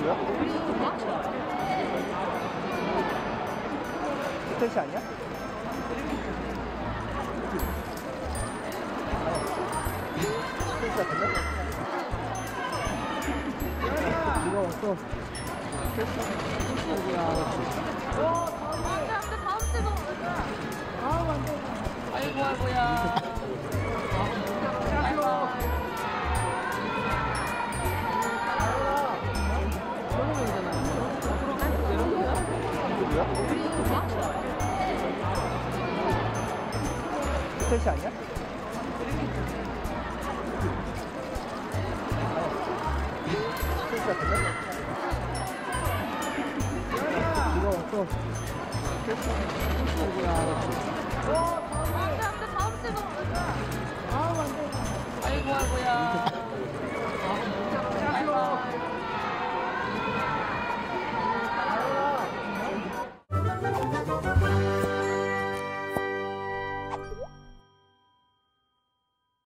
누구야? 스테이시 아니야? 스테이시 같은데? 누가 왔어? 아이고 아이고야. 누구야? 스테이시 아니야? 스테이시 같은데? 누가 왔어? 아이고 아이고야.